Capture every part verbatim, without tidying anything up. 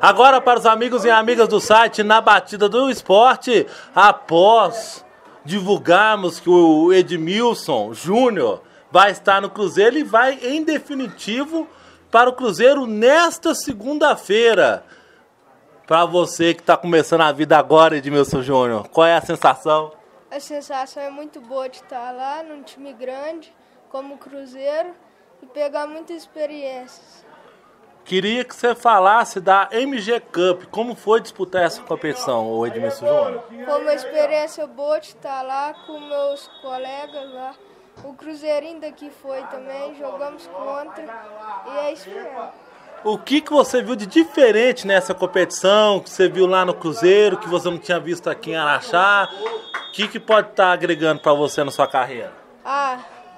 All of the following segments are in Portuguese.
Agora para os amigos e amigas do site Na Batida do Esporte, após divulgarmos que o Edmilson Júnior vai estar no Cruzeiro e vai em definitivo para o Cruzeiro nesta segunda-feira. Para você que está começando a vida agora, Edmilson Júnior, qual é a sensação? A sensação é muito boa de estar lá num time grande como o Cruzeiro e pegar muitas experiências. Queria que você falasse da M G Cup. Como foi disputar essa competição, o Edmilson Júnior? Foi uma experiência boa de estar lá com meus colegas lá. O Cruzeirinho daqui foi também, jogamos contra e é isso mesmo. O que, que você viu de diferente nessa competição, que você viu lá no Cruzeiro, que você não tinha visto aqui em Araxá? O que, que pode estar agregando para você na sua carreira? Ah...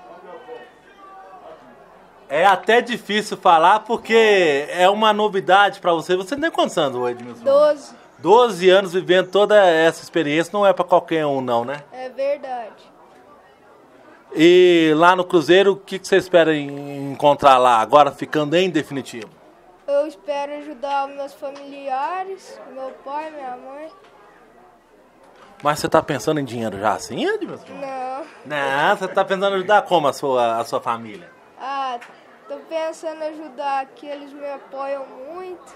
É até difícil falar porque é uma novidade para você. Você tem quantos anos, Edmilson? Doze. Doze anos vivendo toda essa experiência, não é para qualquer um não, né? É verdade. E lá no Cruzeiro, o que, que você espera encontrar lá, agora ficando em definitivo? Eu espero ajudar os meus familiares, meu pai, minha mãe. Mas você tá pensando em dinheiro já assim, Edmilson? Não. Não, você tá pensando em ajudar como a sua, a sua família? Ah, tô pensando em ajudar, que eles me apoiam muito,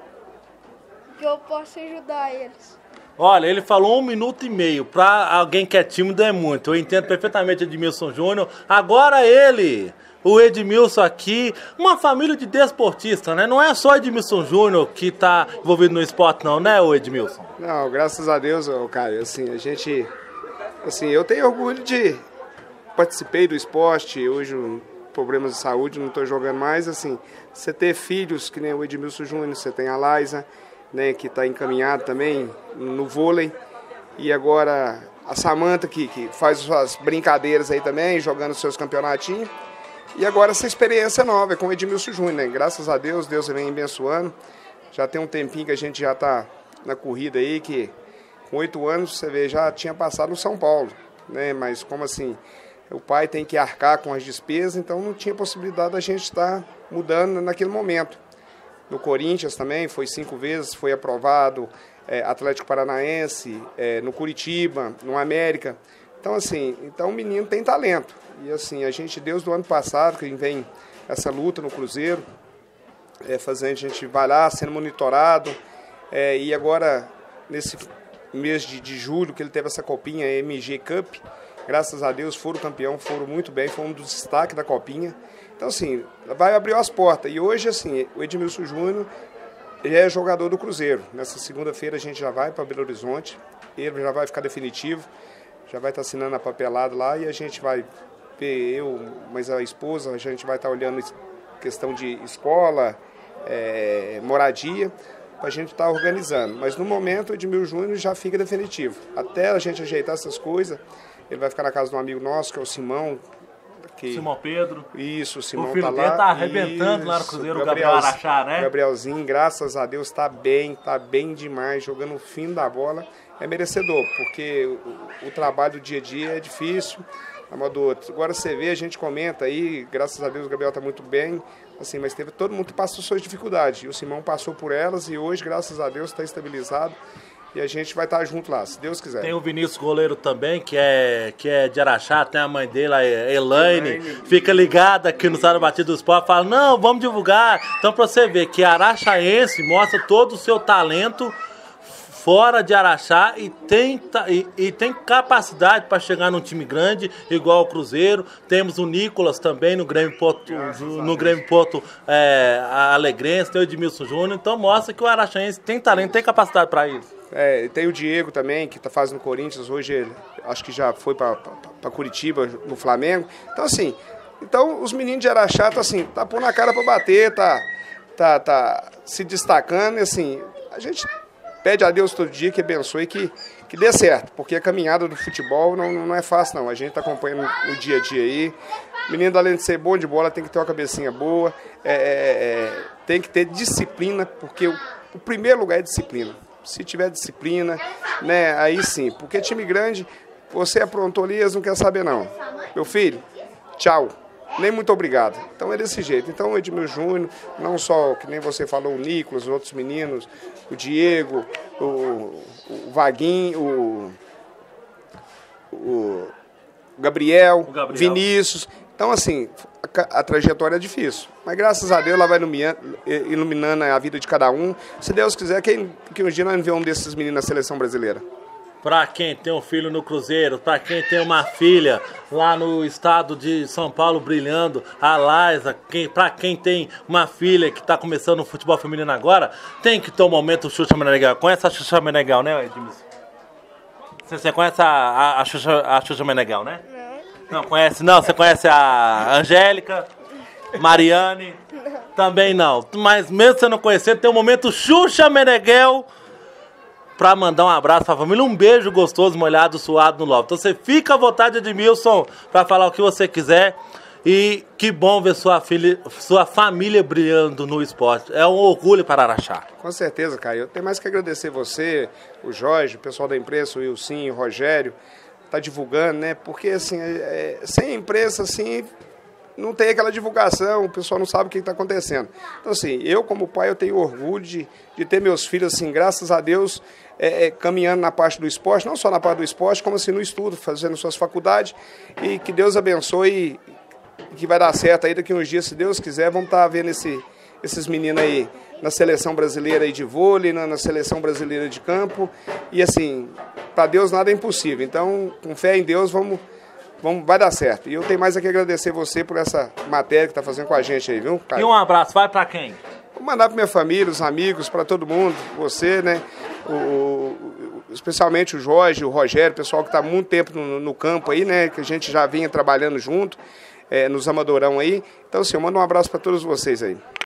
que eu posso ajudar eles. Olha, ele falou um minuto e meio, pra alguém que é tímido é muito, eu entendo perfeitamente Edmilson Júnior. Agora ele, o Edmilson aqui, uma família de desportistas, né? Não é só Edmilson Júnior que tá envolvido no esporte não, né, o Edmilson? Não, graças a Deus, Caio, assim, a gente, assim, eu tenho orgulho de participei do esporte, hoje problemas de saúde, não estou jogando mais, assim, você ter filhos, que nem o Edmilson Júnior, você tem a Laisa, né, que está encaminhado também no vôlei, e agora a Samanta, que, que faz suas brincadeiras aí também, jogando seus campeonatinhos, e agora essa experiência nova, é com o Edmilson Júnior, né, graças a Deus, Deus vem abençoando, já tem um tempinho que a gente já está na corrida aí, que com oito anos, você vê, já tinha passado no São Paulo, né, mas como assim... O pai tem que arcar com as despesas, então não tinha possibilidade da gente estar mudando naquele momento. No Corinthians também, foi cinco vezes, foi aprovado, é, Atlético Paranaense, é, no Curitiba, no América. Então, assim, então o menino tem talento. E assim, a gente, desde o ano passado, que vem essa luta no Cruzeiro, é, fazendo, a gente vai lá sendo monitorado, é, e agora, nesse mês de, de julho, que ele teve essa copinha, a M G Cup, graças a Deus foram campeão, foram muito bem, foi um dos destaques da copinha. Então, assim, vai abrir as portas. E hoje, assim, o Edmilson Júnior, ele é jogador do Cruzeiro. Nessa segunda-feira a gente já vai para Belo Horizonte, ele já vai ficar definitivo, já vai estar assinando a papelada lá e a gente vai ver, eu, mas a esposa, a gente vai estar olhando questão de escola, é, moradia, para a gente estar organizando. Mas no momento o Edmilson Júnior já fica definitivo. Até a gente ajeitar essas coisas, ele vai ficar na casa de um amigo nosso, que é o Simão. Que... Simão Pedro. Isso, o Simão o filho tá dele lá. tá arrebentando Isso, lá no Cruzeiro, o Gabriel Araxá, né? Gabrielzinho, graças a Deus, tá bem, tá bem demais, jogando o fim da bola. É merecedor, porque o, o trabalho do dia a dia é difícil. Amador, agora você vê, a gente comenta aí, graças a Deus o Gabriel tá muito bem, assim, mas teve todo mundo que passou suas dificuldades. E o Simão passou por elas e hoje, graças a Deus, está estabilizado. E a gente vai estar junto lá, se Deus quiser. Tem o Vinícius Goleiro também, que é, que é de Araxá, tem a mãe dele, a Elaine, Elaine. Fica ligada aqui no Sala Batida do Esporte, fala, não, vamos divulgar. Então, para você ver que araxaense mostra todo o seu talento fora de Araxá e tem, e, e tem capacidade para chegar num time grande, igual o Cruzeiro. Temos o Nicolas também no Grêmio Porto, no Grêmio Porto é, Alegrense, tem o Edmilson Júnior. Então, mostra que o araxaense tem talento, tem capacidade para isso. É, tem o Diego também, que está fazendo no Corinthians, hoje ele, acho que já foi para Curitiba, no Flamengo. Então, assim, então os meninos de Araxá tá assim, tá pondo a cara para bater, tá, tá, tá se destacando, e assim, a gente pede a Deus todo dia que abençoe, que, que dê certo, porque a caminhada do futebol não, não é fácil não, a gente está acompanhando no dia a dia aí. O menino, além de ser bom de bola, tem que ter uma cabecinha boa, é, é, tem que ter disciplina, porque o, o primeiro lugar é disciplina. Se tiver disciplina, né, aí sim. Porque time grande, você aprontou ali, eles não querem saber não. Meu filho, tchau. nem muito obrigado. Então é desse jeito. Então o Edmilson Júnior, não só, que nem você falou, o Nicolas, os outros meninos, o Diego, o, o Vaguinho, o, o Gabriel, o Gabriel, Vinícius. Então, assim, a, a trajetória é difícil. Mas graças a Deus ela vai iluminando, iluminando a vida de cada um. Se Deus quiser, que, que um dia nós vemos um desses meninos na seleção brasileira. Para quem tem um filho no Cruzeiro, para quem tem uma filha lá no estado de São Paulo brilhando, a Laisa, quem, para quem tem uma filha que está começando o futebol feminino agora, tem que ter um momento Xuxa Meneghel. Conhece a Xuxa Meneghel, né, Edmilson? Você, você conhece a, a, a, Xuxa, a Xuxa Meneghel, né? Não. Não conhece? Não, você conhece a Angélica, Mariane? Não. Também não. Mas mesmo você não conhecer, tem um momento Xuxa Meneghel para mandar um abraço para a família, um beijo gostoso, molhado, suado no love. Então você fica à vontade, Edmilson, para falar o que você quiser. E que bom ver sua, filha, sua família brilhando no esporte. É um orgulho para Araxá. Com certeza, Caio. Eu tenho mais que agradecer você, o Jorge, o pessoal da imprensa, o Wilson, o Rogério, tá divulgando, né? Porque, assim, é, sem a imprensa, assim, não tem aquela divulgação, o pessoal não sabe o que está acontecendo. Então, assim, eu como pai, eu tenho orgulho de, de ter meus filhos, assim, graças a Deus, é, é, caminhando na parte do esporte, não só na parte do esporte, como assim no estudo, fazendo suas faculdades, e que Deus abençoe e que vai dar certo aí daqui uns dias, se Deus quiser, vamos estar vendo esse, esses meninos aí na seleção brasileira aí de vôlei, na, na seleção brasileira de campo, e assim, para Deus nada é impossível, então, com fé em Deus, vamos... Vamos, vai dar certo. E eu tenho mais a que agradecer você por essa matéria que está fazendo com a gente aí, viu, Caio? E um abraço, vai para quem? Vou mandar para minha família, os amigos, para todo mundo, você, né? O, o, especialmente o Jorge, o Rogério, o pessoal que está há muito tempo no, no campo aí, né? Que a gente já vinha trabalhando junto, é, nos Amadorão aí. Então, assim, eu mando um abraço para todos vocês aí.